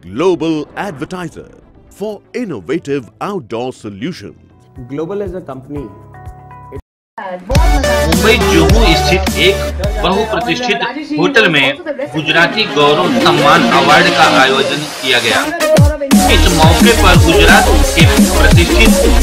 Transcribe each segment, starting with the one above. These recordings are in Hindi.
global advertiser for innovative outdoor solutions. Global as a company. Mumbai Juhu स्थित एक बहुप्रतिष्ठित होटल में गुजराती गौरव सम्मान अवार्ड का आयोजन किया गया। इस मौके पर गुजरात के प्रतिष्ठित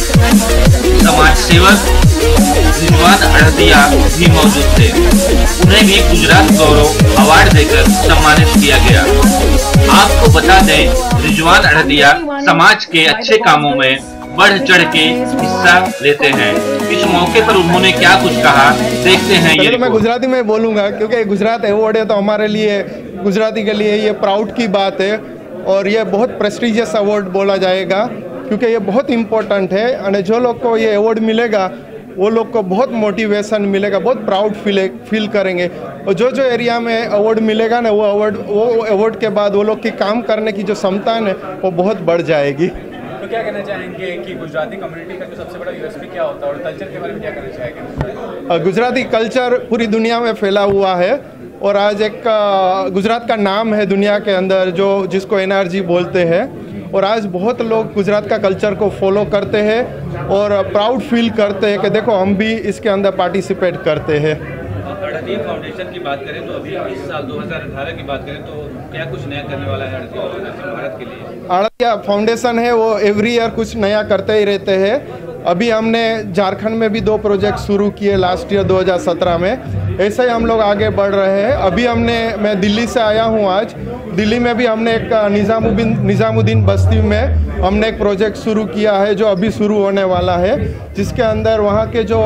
समाज सेवक रिजवान अड़दिया भी मौजूद थे। उन्हें भी गुजरात गौरव अवार्ड देकर सम्मानित किया गया। आपको बता दें, रिजवान अड़दिया समाज के अच्छे कामों में बढ़ चढ़ के हिस्सा लेते हैं। इस मौके पर उन्होंने क्या कुछ कहा, देखते हैं ये। तो मैं गुजराती में बोलूँगा क्योंकि गुजरात अवार्ड है तो हमारे लिए, गुजराती के लिए ये प्राउड की बात है और ये बहुत प्रेस्टिजियस अवार्ड बोला जाएगा क्योंकि ये बहुत इम्पोर्टेंट है। और जो लोग को ये अवार्ड मिलेगा वो लोग को बहुत मोटिवेशन मिलेगा, बहुत प्राउड फील करेंगे। और जो एरिया में अवार्ड मिलेगा ना, वो अवार्ड के बाद वो लोग की काम करने की जो क्षमता है ना, वो बहुत बढ़ जाएगी। तो क्या कहना चाहेंगे कि गुजराती कम्युनिटी का जो सबसे बड़ा यूएसपी क्या होता है और कल्चर के बारे में क्या कहना चाहेंगे? गुजराती कल्चर पूरी दुनिया में फैला हुआ है और आज एक गुजरात का नाम है दुनिया के अंदर जिसको एनआरजी बोलते हैं। और आज बहुत लोग गुजरात का कल्चर को फॉलो करते हैं और प्राउड फील करते हैं कि देखो हम भी इसके अंदर पार्टिसिपेट करते हैं। अड़दिया फाउंडेशन की बात करें तो अभी इस साल 2018 की बात करें तो क्या कुछ नया करने वाला है अड़दिया फाउंडेशन भारत के लिए? अड़दिया फाउंडेशन है वो एवरी ईयर कुछ नया करते ही रहते हैं। अभी हमने झारखंड में भी 2 प्रोजेक्ट शुरू किए लास्ट ईयर 2017 में। ऐसे ही हम लोग आगे बढ़ रहे हैं। अभी मैं दिल्ली से आया हूँ आज। दिल्ली में भी हमने एक निज़ामुद्दीन बस्ती में हमने एक प्रोजेक्ट शुरू किया है जो अभी शुरू होने वाला है, जिसके अंदर वहाँ के जो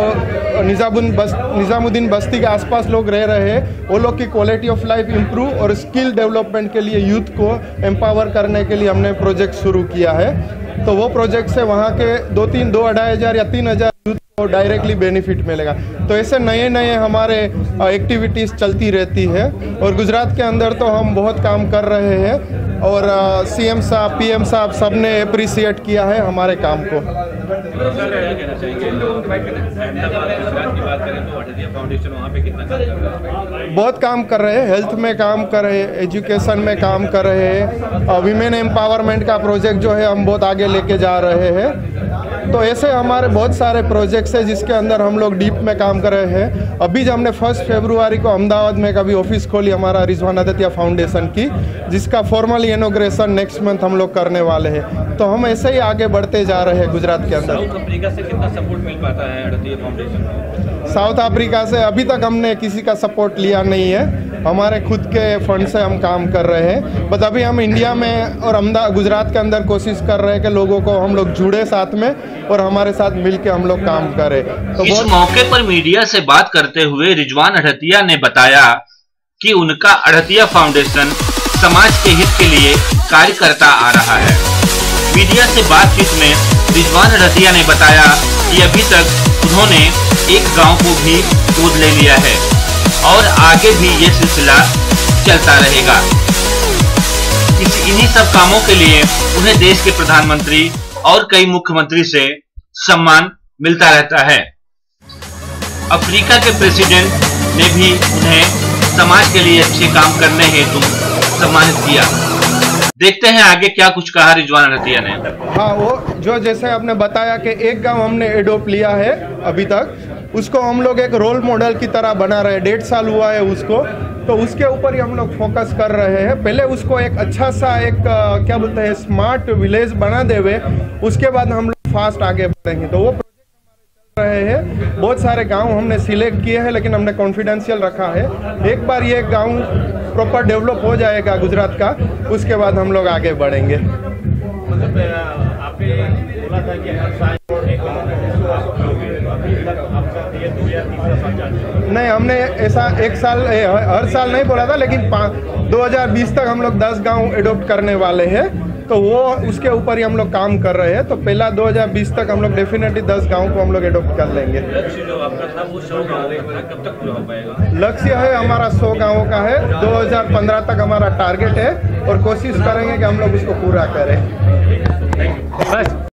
निज़ामुद्दीन बस्ती के आसपास लोग रह रहे हैं वो लोग की क्वालिटी ऑफ लाइफ इम्प्रूव और स्किल डेवलपमेंट के लिए यूथ को एम्पावर करने के लिए हमने प्रोजेक्ट शुरू किया है। तो वो प्रोजेक्ट से वहाँ के 2,500 या 3,000 यूथ को डायरेक्टली बेनिफिट मिलेगा। तो ऐसे नए हमारे एक्टिविटीज़ चलती रहती है और गुजरात के अंदर तो हम बहुत काम कर रहे हैं और सीएम साहब, पीएम साहब सब ने अप्रिशिएट किया है हमारे काम को। बहुत काम कर रहे हैं, हेल्थ में काम कर रहे हैं, एजुकेशन में काम कर रहे हैं। वीमेन एम्पावरमेंट का प्रोजेक्ट जो है हम बहुत आगे लेके जा रहे हैं। तो ऐसे हमारे बहुत सारे प्रोजेक्ट्स हैं जिसके अंदर हम लोग डीप में काम कर रहे हैं। अभी जो हमने 1 फरवरी को अहमदाबाद में कभी ऑफिस खोली हमारा रिजवान अड़दिया फाउंडेशन की, जिसका फॉर्मली इनॉग्रेशन नेक्स्ट मंथ हम लोग करने वाले हैं। तो हम ऐसे ही आगे बढ़ते जा रहे हैं गुजरात के अंदर। साउथ अफ्रीका से कितना सपोर्ट मिल पाता है अड़दिया फाउंडेशन को? साउथ अफ्रीका से अभी तक हमने किसी का सपोर्ट लिया नहीं है। हमारे खुद के फंड से हम काम कर रहे हैं। बट अभी हम इंडिया में और गुजरात के अंदर कोशिश कर रहे हैं कि लोगों को हम लोग जुड़े साथ में और हमारे साथ मिलके हम लोग काम करें। तो इस मौके पर मीडिया से बात करते हुए रिजवान अड़दिया ने बताया कि उनका अड़दिया फाउंडेशन समाज के हित के लिए कार्य करता आ रहा है। मीडिया से बातचीत में रिजवान अड़दिया ने बताया कि अभी तक उन्होंने एक गांव को भी गोद ले लिया है और आगे भी ये सिलसिला चलता रहेगा। इन्हीं सब कामों के लिए उन्हें देश के प्रधानमंत्री और कई मुख्यमंत्री से सम्मान मिलता रहता है। अफ्रीका के प्रेसिडेंट ने भी उन्हें समाज के लिए अच्छे काम करने हेतु सम्मानित किया। देखते हैं आगे क्या कुछ कहा रिजवान अड़दिया ने। हाँ, वो जो जैसे आपने बताया कि एक गांव हमने एडोप्ट लिया है अभी तक, उसको हम लोग एक रोल मॉडल की तरह बना रहे हैं। 1.5 साल हुआ है उसको, तो उसके ऊपर ही हम लोग फोकस कर रहे हैं। पहले उसको एक अच्छा सा क्या बोलते हैं स्मार्ट विलेज बना देवे, उसके बाद हम लोग फास्ट आगे बढ़ेंगे। तो वो प्रोजेक्ट हमारे चल रहे हैं। बहुत सारे गांव हमने सिलेक्ट किए हैं लेकिन हमने कॉन्फिडेंशियल रखा है। एक बार ये गांव प्रॉपर डेवलप हो जाएगा गुजरात का, उसके बाद हम लोग आगे बढ़ेंगे। मतलब आपने बोला था कि हर साल नहीं, हमने ऐसा हर साल नहीं बोला था, लेकिन 2020 तक हम लोग 10 गांव एडॉप्ट करने वाले हैं। तो वो उसके ऊपर ही हम लोग काम कर रहे हैं। तो पहला 2020 तक हम लोग डेफिनेटली 10 गांव को हम लोग एडॉप्ट कर लेंगे। लक्ष्य जो आपका था वो 100 गाँव कब तक पूरा हो पाएगा? लक्ष्य है हमारा 100 गाँवों का है। 2015 तक हमारा टारगेट है और कोशिश करेंगे कि हम लोग उसको पूरा करें।